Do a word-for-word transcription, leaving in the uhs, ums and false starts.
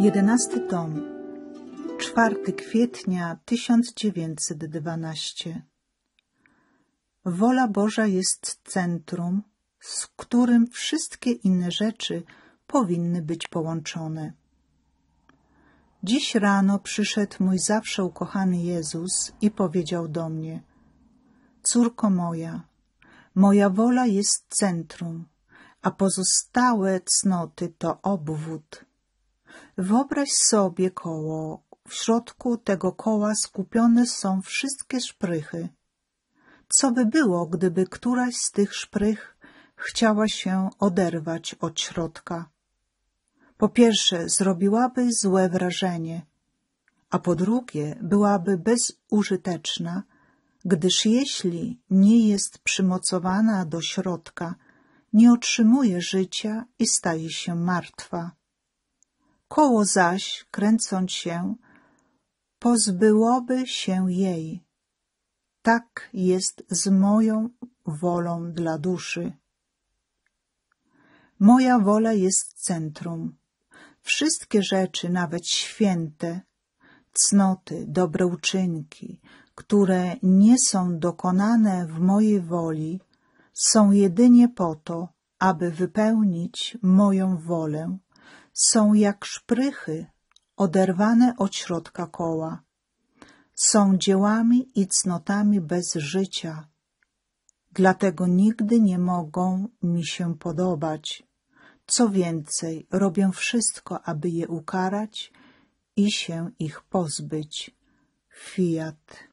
Jedenasty tom, czwartego kwietnia tysiąc dziewięćset dwanaście. Wola Boża jest centrum, z którym wszystkie inne rzeczy powinny być połączone. Dziś rano przyszedł mój zawsze ukochany Jezus i powiedział do mnie: córko moja, moja wola jest centrum, a pozostałe cnoty to obwód. Wyobraź sobie koło. W środku tego koła skupione są wszystkie szprychy. Co by było, gdyby któraś z tych szprych chciała się oderwać od środka? Po pierwsze, zrobiłaby złe wrażenie, a po drugie, byłaby bezużyteczna, gdyż jeśli nie jest przymocowana do środka, nie otrzymuje życia i staje się martwa. Koło zaś, kręcąc się, pozbyłoby się jej. Tak jest z moją wolą dla duszy. Moja wola jest centrum. Wszystkie rzeczy, nawet święte, cnoty, dobre uczynki, które nie są dokonane w mojej woli, są jedynie po to, aby wypełnić moją wolę. Są jak szprychy oderwane od środka koła. Są dziełami i cnotami bez życia. Dlatego nigdy nie mogą mi się podobać. Co więcej, robię wszystko, aby je ukarać i się ich pozbyć. Fiat.